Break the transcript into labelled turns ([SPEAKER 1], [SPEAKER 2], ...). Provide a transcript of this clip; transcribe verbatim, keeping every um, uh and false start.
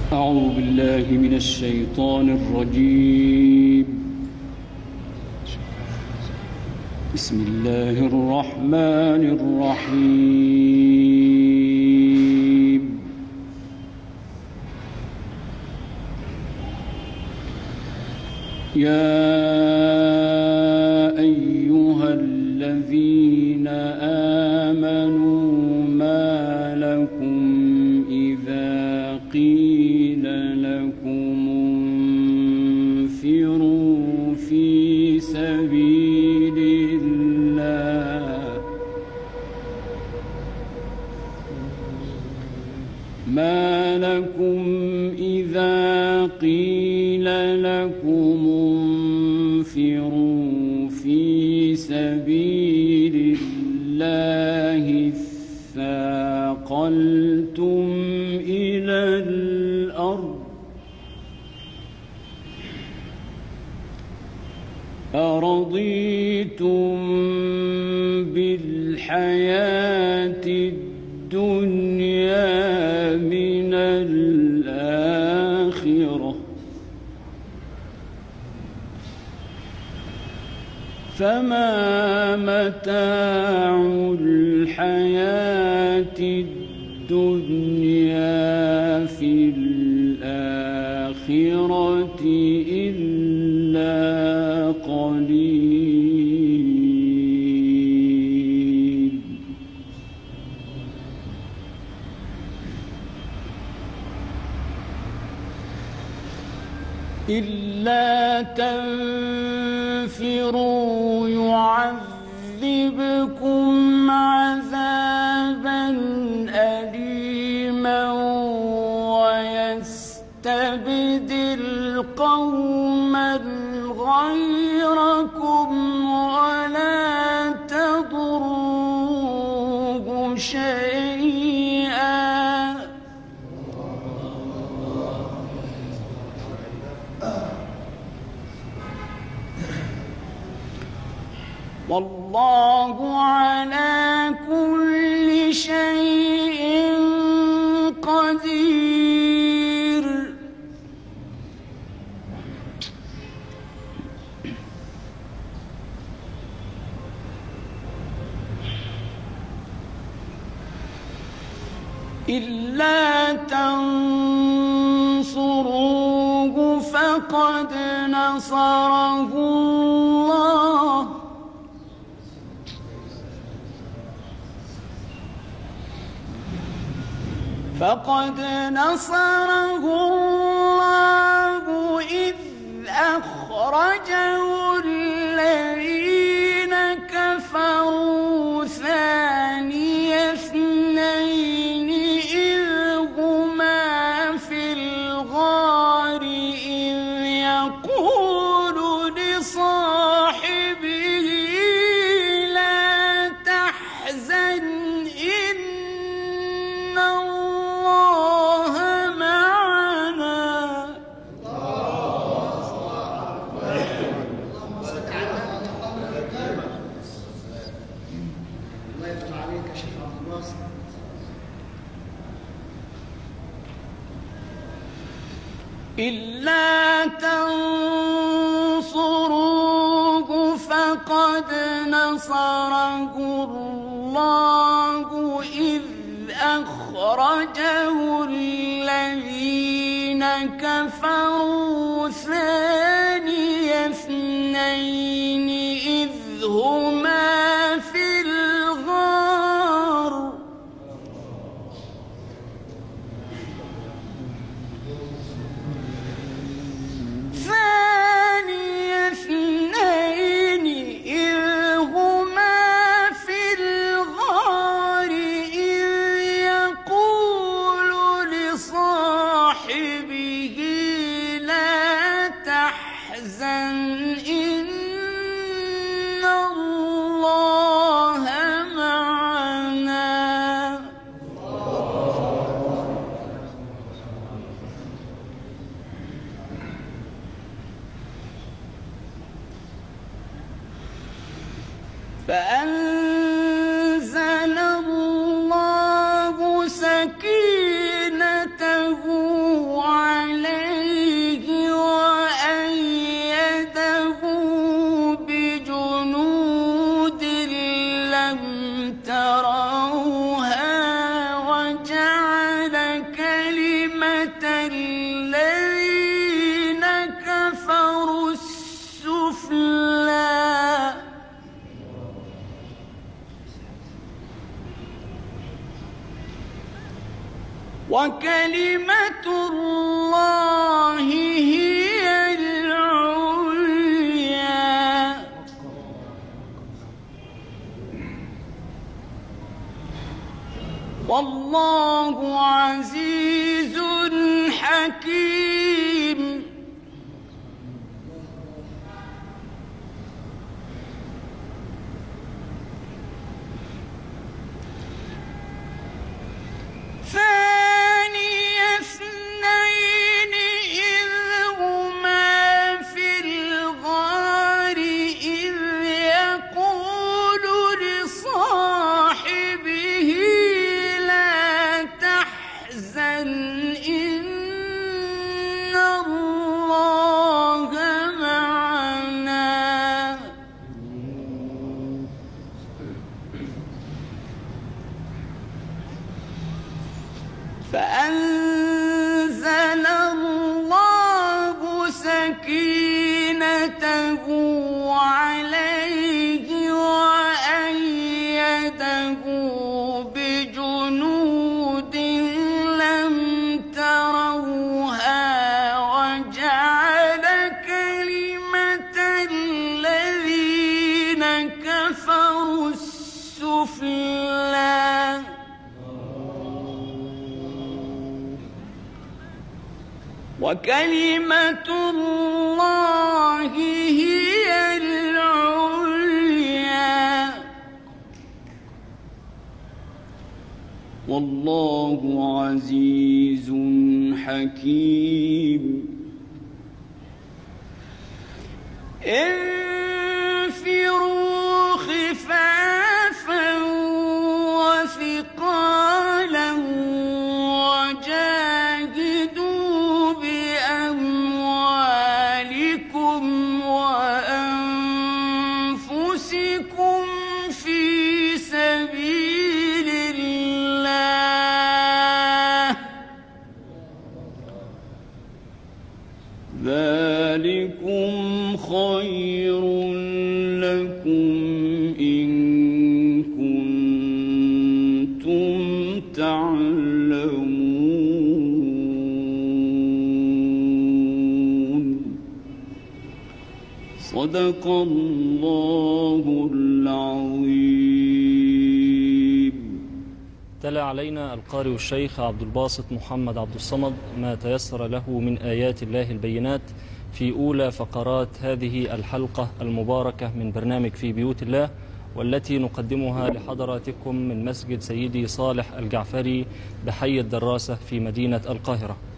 [SPEAKER 1] أعوذ بالله من الشيطان الرجيم. بسم الله الرحمن الرحيم. يا أيها الذين آمنوا ما لكم إذا قيل لكم انفروا في سبيل الله ما لكم إذا قيل لكم انفروا في سبيل الله ثاقلتم إلى الأرض أرضيتم بالحياة الدنيا من الآخرة فما متاع الحياة الدنيا في الآخرة إلا قليل. إلا تنفروا يعذبكم عذابا أليما ويستبدل قوما غيركم ولا تضروه شيئا والله على كل شيء قدير. إلا تنصروه فقد نصره الله فقد نصره الله إذ أخرجه الذين كفروا ثاني اثنين إذ هما في الغار إذ يقول لصاحبه لا تحزن إن الله معنا. إلا تنصروه فقد نصره الله إذ أخرجه الذين كفروا ثاني اثنين إذ هما في الغار ثاني اثنين إذ هما في الغار إذ يقول لصاحبه لا تحزن وكلمة الله هي العليا والله عزيز حكيم. ثاني اثنين إذ هما في الغار إذ يقول لصاحبه لا تحزن إن الله معنا. فأنزل الله سكينته عليه وأيده بجنود لم تروها وجعل كلمة الذين كفروا السفلى وكلمة الله هي العليا والله عزيز حكيم. انفروا خفافا وثقالا وجاهدوا بأموالكم وأنفسكم في سبيل الله ذلكم خير لكم إن كنتم تعلمون. صدق الله العظيم.
[SPEAKER 2] تلا علينا القارئ الشيخ عبد الباسط محمد عبد الصمد ما تيسر له من آيات الله البينات في أولى فقرات هذه الحلقة المباركة من برنامج في بيوت الله، والتي نقدمها لحضراتكم من مسجد سيدي صالح الجعفري بحي الدراسة في مدينة القاهرة.